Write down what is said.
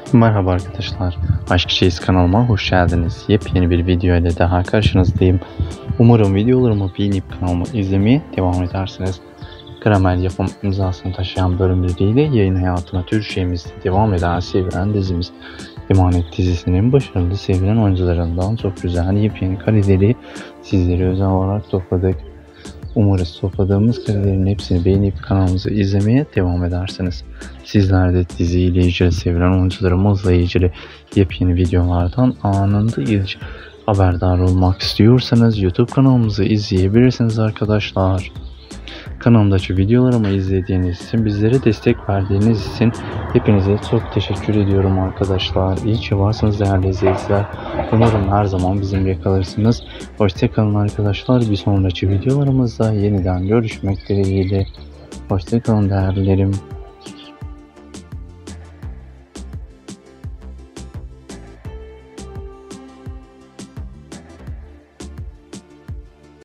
Merhaba arkadaşlar, Aşk Çeyiz kanalıma hoş geldiniz. Yepyeni bir video ile daha karşınızdayım. Umarım videolarımı beğenip kanalımı izlemeye devam edersiniz. Karamel yapım imzasını taşıyan bölümleriyle yayın hayatına Türkçemizde devam eden sevilen dizimiz Emanet dizisinin başarılı sevilen oyuncularından çok güzel yepyeni kareleri sizlere özel olarak topladık. Umarız topladığımız karelerin hepsini beğenip kanalımızı izlemeye devam edersiniz. Sizler de diziyle ilgili sevilen oyuncularımızla ilgili yepyeni videolardan anında ilk haberdar olmak istiyorsanız YouTube kanalımızı izleyebilirsiniz arkadaşlar. Kanalımdaki videolarımı izlediğiniz için, bizlere destek verdiğiniz için hepinize çok teşekkür ediyorum arkadaşlar. İyi ki varsınız değerli izleyiciler. Umarım her zaman bizimle kalırsınız. Hoşçakalın arkadaşlar. Bir sonraki videolarımızda yeniden görüşmek dileğiyle. Hoşçakalın değerlilerim.